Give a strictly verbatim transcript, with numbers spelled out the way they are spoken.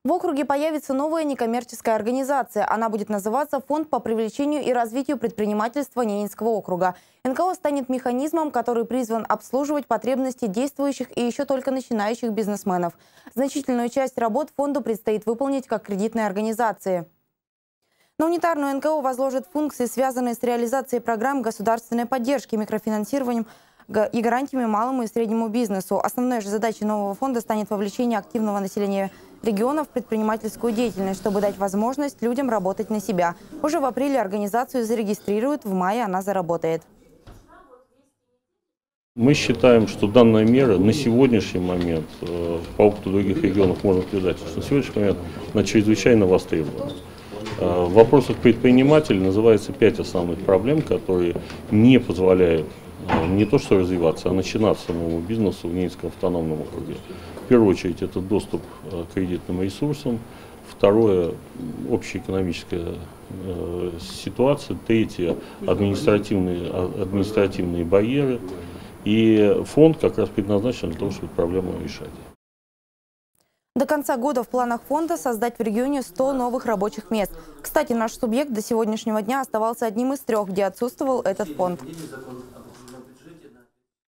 В округе появится новая некоммерческая организация. Она будет называться «Фонд по привлечению и развитию предпринимательства Ненецкого округа». эн ка о станет механизмом, который призван обслуживать потребности действующих и еще только начинающих бизнесменов. Значительную часть работ фонду предстоит выполнить как кредитной организации. На унитарную эн ка о возложат функции, связанные с реализацией программ государственной поддержки, микрофинансированием и гарантиями малому и среднему бизнесу. Основной же задачей нового фонда станет вовлечение активного населения региона в предпринимательскую деятельность, чтобы дать возможность людям работать на себя. Уже в апреле организацию зарегистрируют, в мае она заработает. Мы считаем, что данная мера на сегодняшний момент, по опыту других регионов можно наблюдать, что на сегодняшний момент она чрезвычайно востребована. В вопросах предпринимателей называется пять основных проблем, которые не позволяют не то что развиваться, а начинаться самому бизнесу в Ненецком автономном округе. В первую очередь это доступ к кредитным ресурсам, второе – общеэкономическая э, ситуация, третье – административные, административные барьеры. И фонд как раз предназначен для того, чтобы проблему решать. До конца года в планах фонда создать в регионе сто новых рабочих мест. Кстати, наш субъект до сегодняшнего дня оставался одним из трех, где отсутствовал этот фонд.